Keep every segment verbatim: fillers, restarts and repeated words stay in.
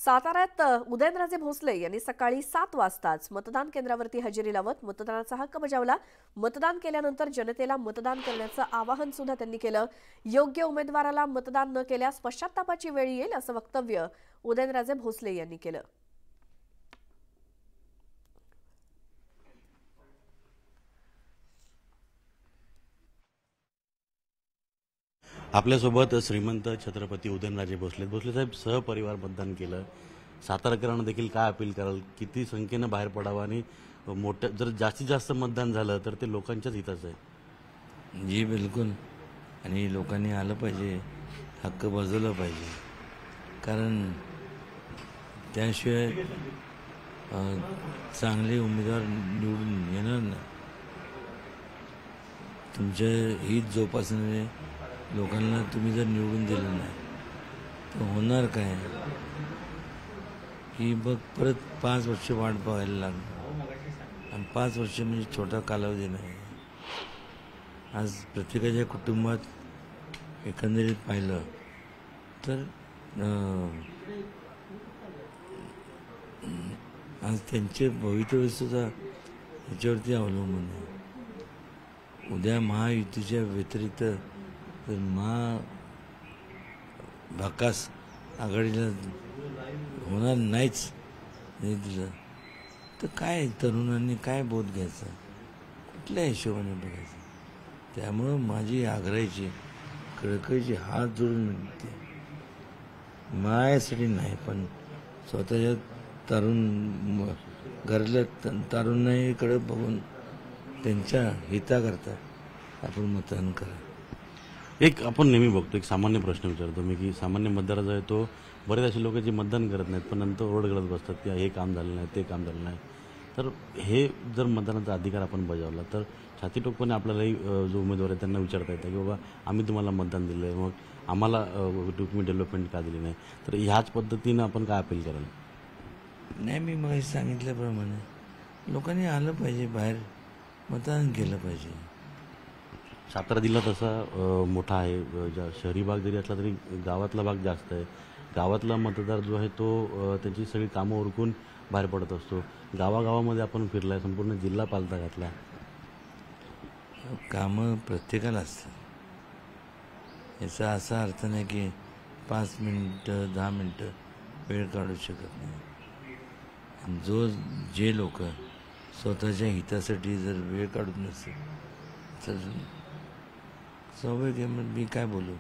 साताऱ्यात उदयनराजे भोसले यांनी सकाळी सात वाजताच मतदान केंद्रावरती हजेरी लावत मतदानाचा हक्क बजावला। मतदान केल्यानंतर जनतेला मतदान करण्याचं आवाहन सुद्धा त्यांनी केलं। योग्य उमेदवाराला मतदान न केल्यास पश्चात्तापाची वेळ येईल असं वक्तव्य उदयनराजे भोसले यांनी केलं। आपल्यासोबत श्रीमंत छत्रपती उदयनराजे भोसले भोसले साहेब सहपरिवार मतदान केलं। सातारकरांना देखील काय अपील कराल, किती संख्येने बाहेर पडावं आणि मोठ्या जर जास्तीत जास्त मतदान झालं तर ते लोकांच्याच हिताचं आहे? जी बिलकुल, आणि लोकांनी आलं पाहिजे, हक्क बजावला पाहिजे, कारण त्याशिवाय चांगले उमेदवार निवडून येणार नाही। तुमचे हित जोपासणारे लोकांना तुम्ही जर निवडून दिलं नाही तर होणार काय? ही बघ परत पाच वर्ष वाट पाहायला लागणार, आणि पाच वर्ष म्हणजे छोटा कालावधी नाही। आज प्रत्येकाच्या कुटुंबात एकंदरीत पाहिलं तर आज त्यांचे भवितव्य सुद्धा ह्याच्यावरती अवलंबून आहे। उद्या महायुतीच्या व्यतिरिक्त तर महा भकास आघाडीला होणार नाहीच नाही दिलं तर काय तरुणांनी काय बोध घ्यायचा, कुठल्या हिशोबाने बघायचं? त्यामुळं माझी आग्रहाची कळकळीची हात जोडून विनंती, माझ्यासाठी नाही पण स्वतःच्या तरुण घरातल्या तरुणाईकडे बघून त्यांच्या हिताकरता आपण मतदान करा। एक आपण नेहमी बघतो, एक सामान्य प्रश्न विचारतो मी की सामान्य मतदार जो आहे तो बरेच असे लोक जे मतदान करत नाहीत पण नंतर ओरड करत बसतात की हे काम झालं नाही, ते काम झालं नाही। तर हे जर मतदानाचा अधिकार आपण बजावला तर छाती टोकपणे आपल्यालाही जो उमेदवार आहे त्यांना विचारता येतं की बाबा आम्ही तुम्हाला मतदान दिलं आहे, मग आम्हाला तुम्ही डेव्हलपमेंट का दिली नाही? तर ह्याच पद्धतीनं आपण काय अपील कराल? नाही, मी मग सांगितल्याप्रमाणे लोकांनी आलं पाहिजे, बाहेर मतदान केलं पाहिजे। सातारा जिल्हा तसा मोठा आहे, शहरी भाग जरी असला तरी गावातला भाग जास्त आहे। गावातला मतदार जो आहे तो त्याची सगळी कामं उरकून बाहेर पडत असतो। गावागावामध्ये आपण फिरलाय, संपूर्ण जिल्हा पालथा घातला। कामं प्रत्येकाला असतात, याचा असा अर्थ नाही की पाच मिनटं दहा मिनटं वेळ काढू शकत नाही। जो जे लोक स्वतःच्या हितासाठी जर वेळ काढत नसेल तर स्वाभाविक मी काय बोलू?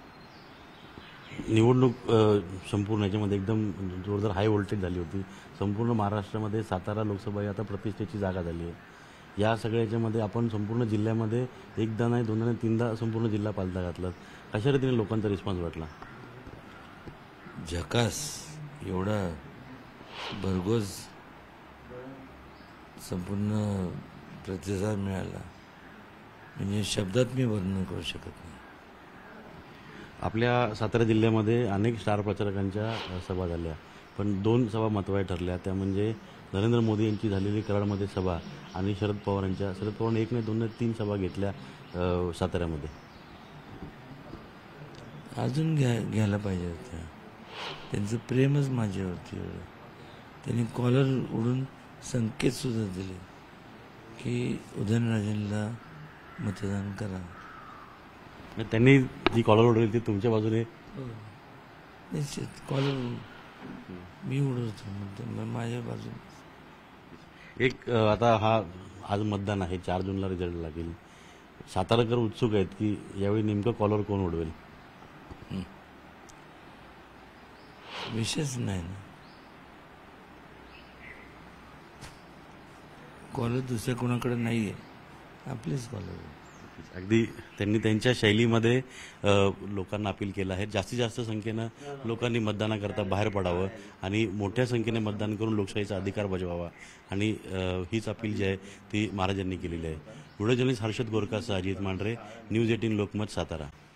निवडणूक संपूर्ण याच्यामध्ये एकदम जोरदार हाय व्होल्टेज झाली होती। संपूर्ण महाराष्ट्रामध्ये सातारा लोकसभा ही आता प्रतिष्ठेची जागा झाली आहे। या सगळ्या याच्यामध्ये आपण संपूर्ण जिल्ह्यामध्ये एकदा नाही दोनदा नाही तीनदा संपूर्ण जिल्हा पालथा घातला। कशा रीतीने लोकांचा रिस्पॉन्स वाटला? झकास, एवढा भरघोस संपूर्ण प्रतिसाद मिळाला म्हणजे शब्दात मी वर्णन करू शकत नाही। आपल्या सातारा जिल्ह्यामध्ये अनेक स्टार प्रचारकांच्या सभा झाल्या, पण दोन सभा महत्त्वाच्या ठरल्या, त्या म्हणजे नरेंद्र मोदी यांची झालेली कराडमध्ये सभा आणि शरद पवारांच्या शरद पवारांनी एक नाही दोन नाही तीन सभा घेतल्या साताऱ्यामध्ये। अजून घ्या घ्यायला पाहिजे होत्या, त्यांचं प्रेमच माझ्यावरती एवढं। त्यांनी कॉलर उडून संकेत सुद्धा दिले की उदयनराजेंना मतदान करा। त्यांनी जी कॉलर उडवली ती तुमच्या बाजूने? निश्चित कॉलर मी उडवतो माझ्या बाजूने। एक आता हा आज मतदान आहे, चार जूनला रिझल्ट लागेल। साताराकर उत्सुक आहेत की यावेळी नेमकं कॉलर कोण उडवेल? विशेष नाही ना, कॉलर दुसऱ्या कोणाकडे नाही आहे, आपलेच कॉलर। अगदी त्यांनी त्यांच्या शैलीमध्ये लोकांना अपील केलं आहे, जास्तीत जास्त संख्येनं लोकांनी मतदानाकरता बाहेर पडावं आणि मोठ्या संख्येने मतदान करून लोकशाहीचा अधिकार बजावावा, आणि हीच अपील जी आहे ती महाराजांनी केलेली आहे। व्हिडिओ जर्नलिस्ट हर्षद गोरकासह अजित मांढरे, न्यूज एटीन लोकमत, सातारा।